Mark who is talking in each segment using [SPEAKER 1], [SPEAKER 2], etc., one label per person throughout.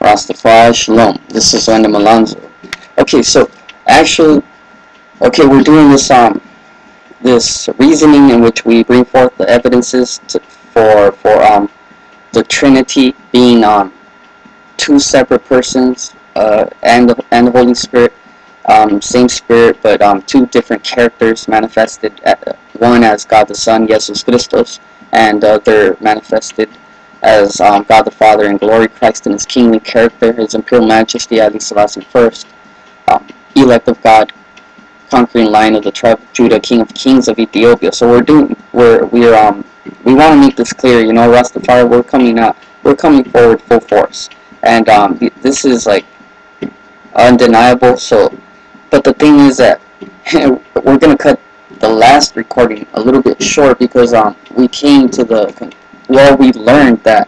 [SPEAKER 1] Rastafari Shalom. This is Wanda Malonzo. Okay, so actually, we're doing this reasoning in which we bring forth the evidences for the Trinity being two separate persons, and the Holy Spirit, same Spirit, but two different characters manifested. One as God the Son, Iyesus Kristos, and the other manifested as God the Father in glory, Christ in His kingly character, His Imperial Majesty, Selassie first, elect of God, conquering Lion of the tribe of Judah, King of Kings of Ethiopia. So we want to make this clear. You know, Rastafari, we're coming forward full force, and this is like undeniable. So, but the thing is that we're gonna cut the last recording a little bit short because we came to we learned that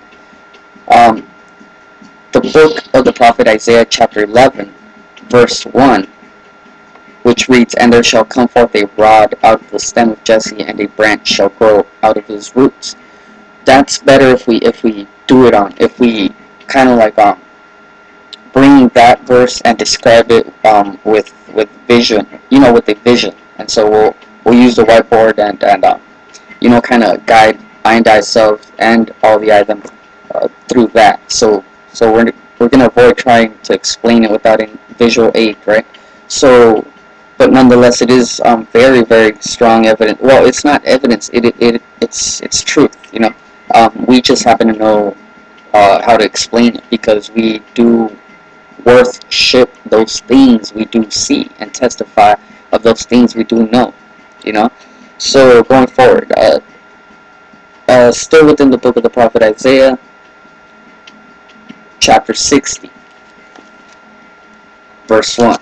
[SPEAKER 1] the book of the prophet Isaiah, chapter 11, verse 1, which reads, "And there shall come forth a rod out of the stem of Jesse, and a branch shall grow out of his roots." That's better if we do it if we kind of like bring that verse and describe it with vision, with a vision. And so we'll use the whiteboard and kind of guide ourselves and all the items through that. So we're gonna avoid trying to explain it without any visual aid, right? So, but nonetheless, it is very, very strong evidence. Well, it's not evidence. It's truth. We just happen to know how to explain it because we do worship those things we do see and testify of those things we do know. So going forward, still within the book of the prophet Isaiah, chapter 60, verse 1.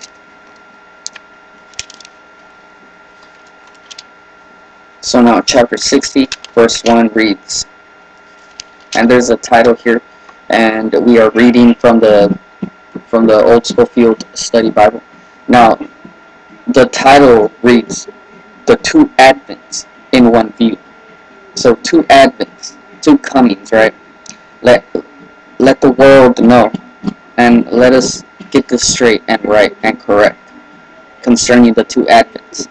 [SPEAKER 1] So now chapter 60, verse 1 reads, and there's a title here, and we are reading from the Old Schofield Study Bible. Now, the title reads, "The Two Advents in One View." So two advents, two comings, right? Let the world know, and let us get this straight and right and correct concerning the two advents.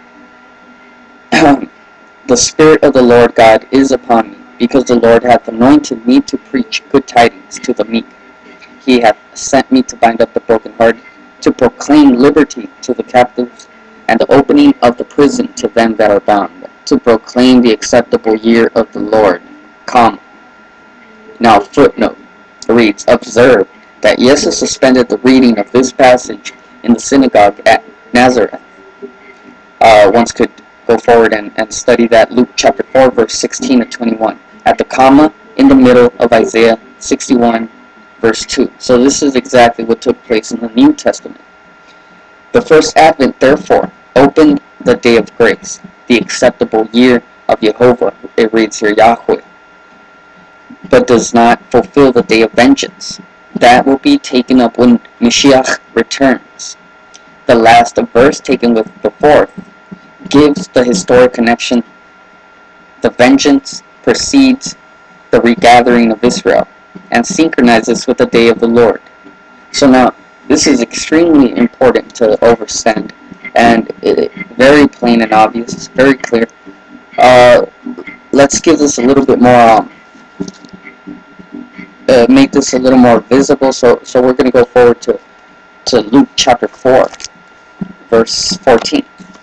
[SPEAKER 1] "The Spirit of the Lord God is upon me, because the Lord hath anointed me to preach good tidings to the meek. He hath sent me to bind up the brokenhearted, to proclaim liberty to the captives, and the opening of the prison to them that are bound, to proclaim the acceptable year of the Lord, comma." Now footnote reads, observe that Iyesus suspended the reading of this passage in the synagogue at Nazareth. One could go forward and study that, Luke chapter 4, verse 16 to 21, at the comma in the middle of Isaiah 61, verse 2. So this is exactly what took place in the New Testament. "The first advent, therefore, opened the day of grace, the acceptable year of Jehovah," it reads here, Yahweh, "but does not fulfill the day of vengeance. That will be taken up when Mashiach returns." The last verse, taken with the fourth, gives the historic connection. The vengeance precedes the regathering of Israel and synchronizes with the day of the Lord. So now, this is extremely important to understand, and very plain and obvious, very clear. Let's give this a little bit more, make this a little more visible. So we're going to go forward to Luke chapter 4, verse 14.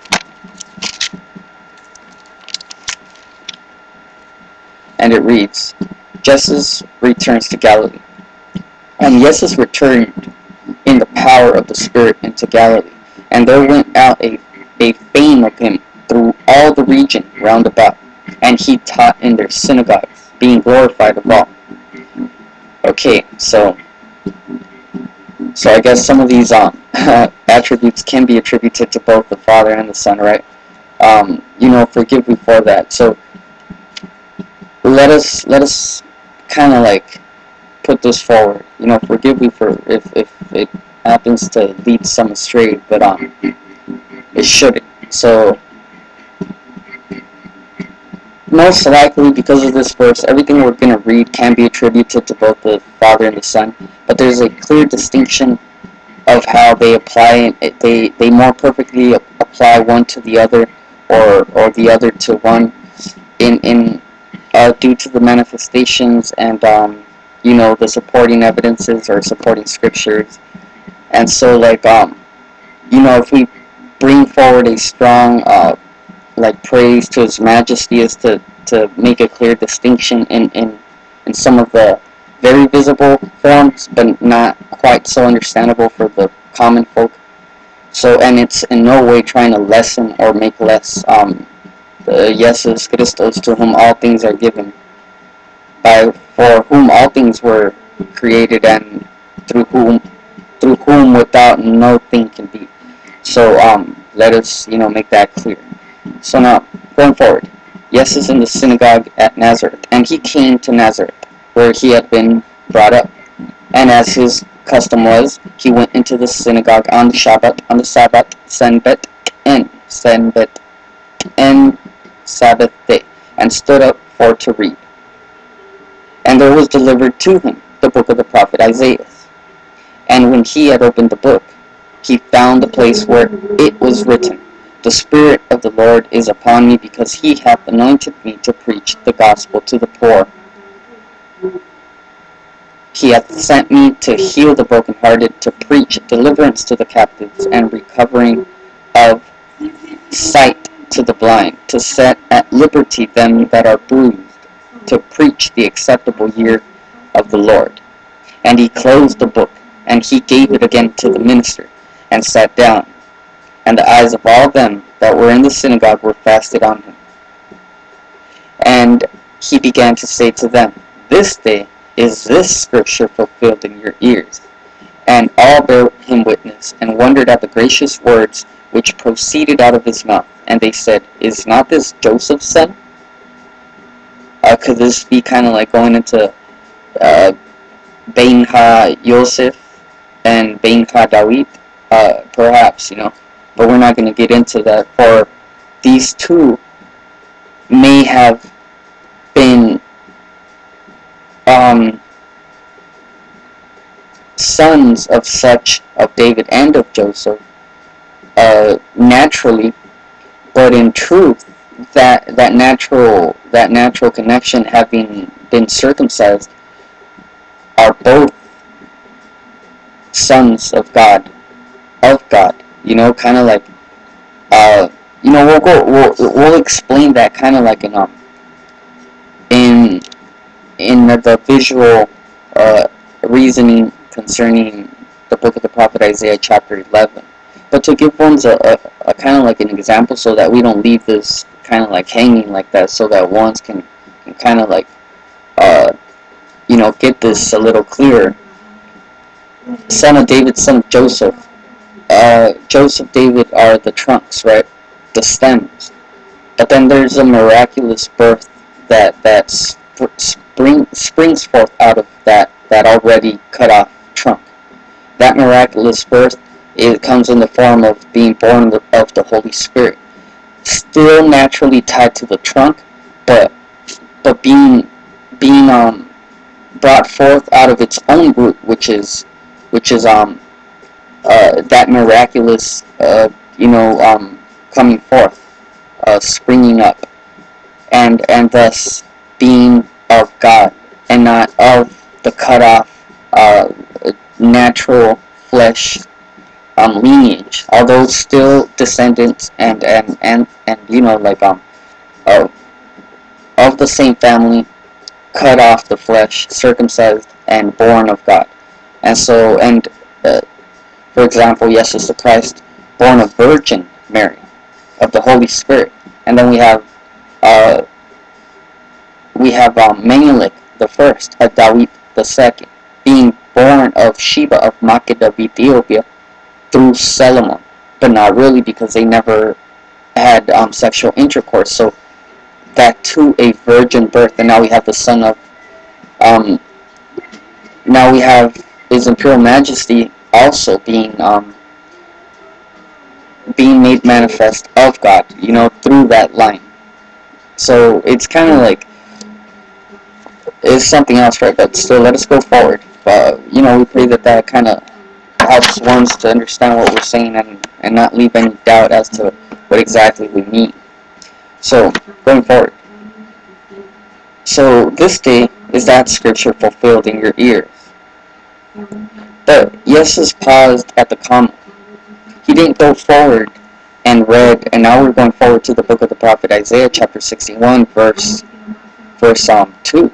[SPEAKER 1] And it reads, "Jesus returns to Galilee. And Jesus returned in the power of the Spirit into Galilee. And there went out a fame of him through all the region round about. And he taught in their synagogues, being glorified of all." Okay, so I guess some of these attributes can be attributed to both the Father and the Son, right? Forgive me for that. So let us kind of like put this forward. Forgive me for if it happens to lead some astray, but it shouldn't. So most likely, because of this verse, everything we're going to read can be attributed to both the Father and the Son, but there's a clear distinction of how they apply it. They more perfectly apply one to the other, or the other to one, in due to the manifestations and the supporting evidences or supporting scriptures. And so, like, if we bring forward a strong praise to His Majesty, is to make a clear distinction in some of the very visible forms, but not quite so understandable for the common folk. So, and it's in no way trying to lessen or make less the Iyesus, Kristos, to whom all things are given, for whom all things were created, and through whom without no thing can be. So let us make that clear. So now, going forward, Iyesus is in the synagogue at Nazareth, and He came to Nazareth, where He had been brought up. And as His custom was, He went into the synagogue on the Sabbath, Sabbath day, and stood up for to read. And there was delivered to Him the book of the prophet Isaiah. And when He had opened the book, He found the place where it was written, "The Spirit of the Lord is upon me, because He hath anointed me to preach the gospel to the poor. He hath sent me to heal the brokenhearted, to preach deliverance to the captives, and recovering of sight to the blind, to set at liberty them that are bruised, to preach the acceptable year of the Lord." And He closed the book, and He gave it again to the minister, and sat down. And the eyes of all them that were in the synagogue were fastened on Him. And He began to say to them, "This day is this scripture fulfilled in your ears." And all bare Him witness, and wondered at the gracious words which proceeded out of His mouth. And they said, "Is not this Joseph's son?" Could this be kind of like going into Bein Ha-Yosef and Bein Ha-Dawid? Perhaps, but we're not going to get into that, for these two may have been sons of David and of Joseph, naturally, but in truth, that natural connection, having been circumcised, are both sons of God, kind of like, we'll explain that kind of like in the visual reasoning concerning the book of the prophet Isaiah chapter 11. But to give ones a kind of like an example, so that we don't leave this kind of like hanging like that, so that ones can kind of like get this a little clearer. Son of David, son of Joseph. Joseph, David are the trunks, right? The stems. But then there's a miraculous birth that springs forth out of that already cut off trunk. That miraculous birth, it comes in the form of being born of the Holy Spirit, still naturally tied to the trunk, but being brought forth out of its own root, which is that miraculous coming forth, springing up, and thus being of God and not of the cut off natural flesh lineage, although still descendants and of the same family, cut off the flesh, circumcised and born of God. And so, for example, Iyesus the Christ, born of Virgin Mary, of the Holy Spirit. And then we have Menelik the first, Dawid the second, being born of Sheba of Majesty of Ethiopia through Solomon, but not really, because they never had sexual intercourse. So that too a virgin birth. And now we have the son of now we have His Imperial Majesty also being made manifest of God, through that line. So it's kind of like, it's something else, right? But still, let us go forward. We pray that that kind of helps ones to understand what we're saying, and not leave any doubt as to what exactly we mean. So, going forward. So, this day is that scripture fulfilled in your ears. But Iyesus paused at the comma. He didn't go forward and read, and now we're going forward to the book of the prophet Isaiah, chapter 61, verse 2.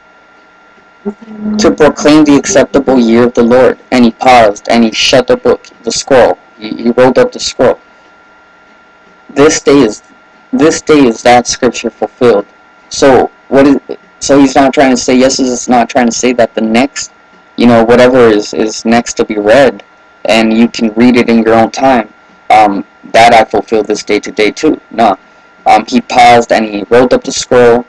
[SPEAKER 1] To proclaim the acceptable year of the Lord. And he paused, and he shut the book, the scroll. He rolled up the scroll. This day is that scripture fulfilled. So so he's not trying to say, Iyesus is not trying to say that the next, whatever is next to be read, and you can read it in your own time, that I fulfill this day today too. No. He paused and he rolled up the scroll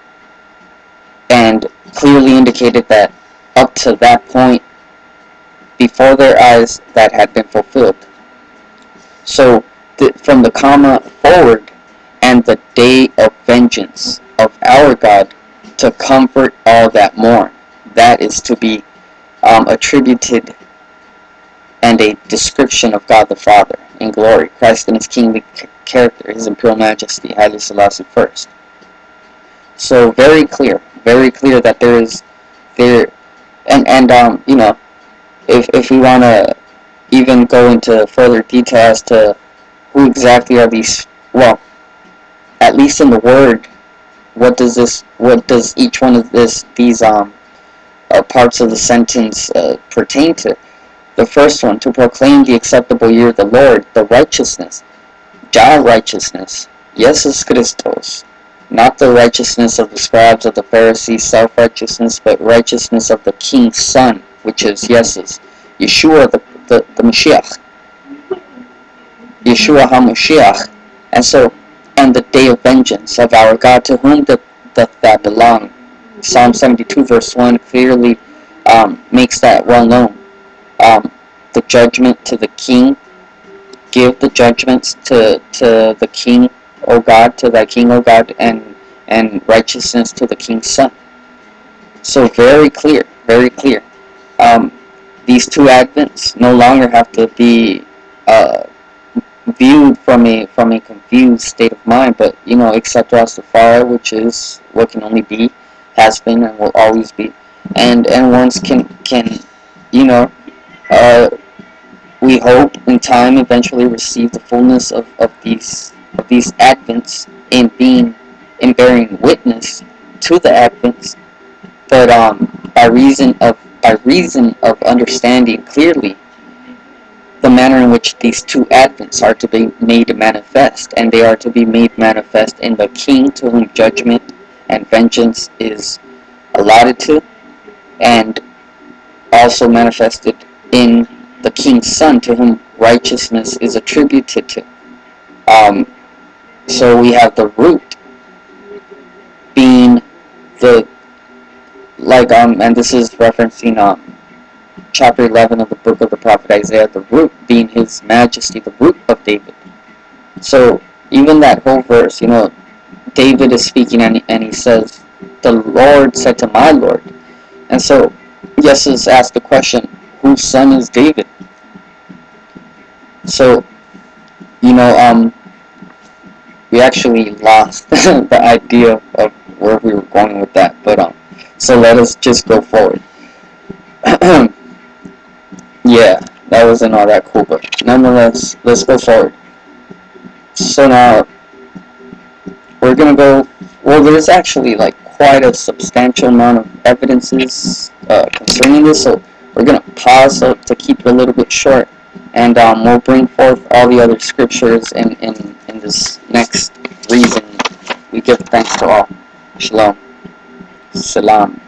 [SPEAKER 1] and clearly indicated that up to that point, before their eyes, that had been fulfilled. So from the comma forward, and the day of vengeance of our God to comfort all that mourn, that is to be attributed and a description of God the Father in glory, Christ in his kingly character, his Imperial Majesty, Haile Selassie first. So very clear that if we want to even go into further detail as to who exactly are these, well, at least in the word, what does each one of these parts of the sentence pertain to? The first one, to proclaim the acceptable year of the Lord, the righteousness, Jah righteousness, Iyesus Kristos, not the righteousness of the scribes, of the Pharisees, self-righteousness, but righteousness of the King's Son, which is Iyesus, Yeshua the Mashiach, Yeshua HaMashiach, and the day of vengeance of our God, to whom doth that belong. Psalm 72 verse 1 clearly makes that well known. The judgment to the king, give the judgments to the king, O God, to thy king, O God, and righteousness to the king's son. So very clear. These two advents no longer have to be viewed from a confused state of mind, but except Rastafari, which is what can only be, has been, and will always be, and ones can we hope in time eventually receive the fullness of these advents in bearing witness to the advents, but by reason of understanding clearly the manner in which these two advents are to be made manifest, and they are to be made manifest in the King to whom judgment and vengeance is allotted to, and also manifested in the King's Son to whom righteousness is attributed to. So we have the root being and this is referencing chapter 11 of the book of the prophet Isaiah, the root being his majesty, the root of David. So even that whole verse, David is speaking, and he says, the Lord said to my Lord. And so Iyesus asked the question, whose son is David? So, we actually lost the idea of where we were going with that, but so let us just go forward. Yeah, that wasn't all that cool, but nonetheless, let's go forward. So now, we're gonna go, well, there's actually quite a substantial amount of evidences concerning this, so we're gonna pause to keep it a little bit short, and we'll bring forth all the other scriptures in this next reason. We give thanks to all. Shalom. Salam.